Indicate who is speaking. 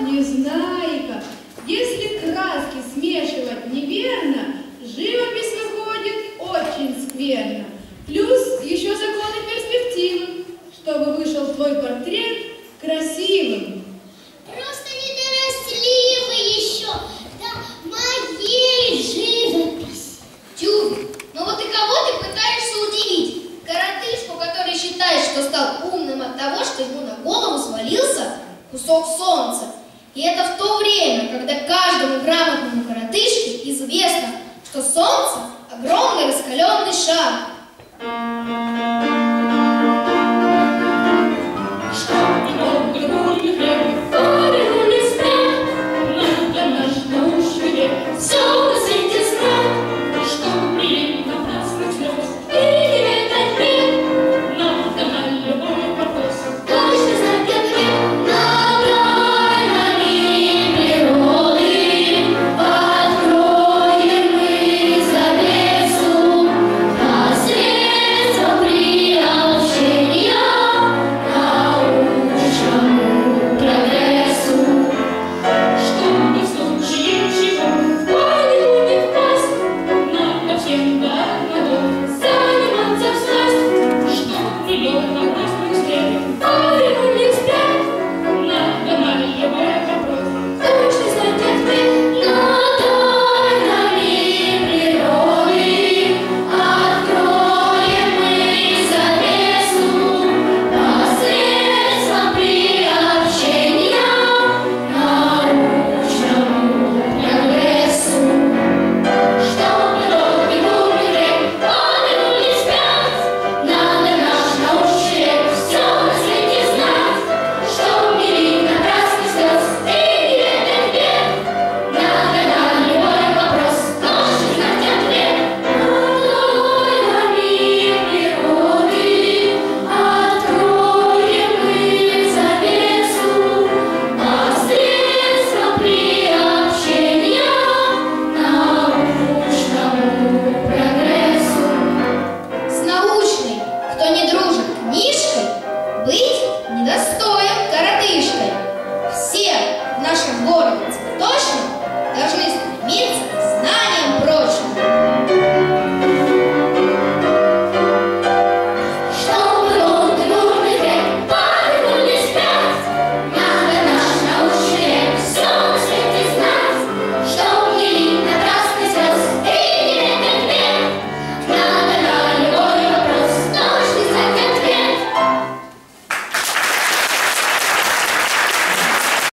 Speaker 1: Незнайка. Если краски смешивать неверно, живопись выходит очень скверно. Плюс еще законы перспективы, чтобы вышел твой портрет красивым.
Speaker 2: Просто не доросли вы еще до моей живописи.
Speaker 3: Тю, ну вот и кого ты пытаешься удивить? Коротышку, который считает, что стал умным от того, что ему на голову свалился кусок солнца. И это в то время, когда каждому грамотному коротышке известно, что солнце — огромный раскаленный шар.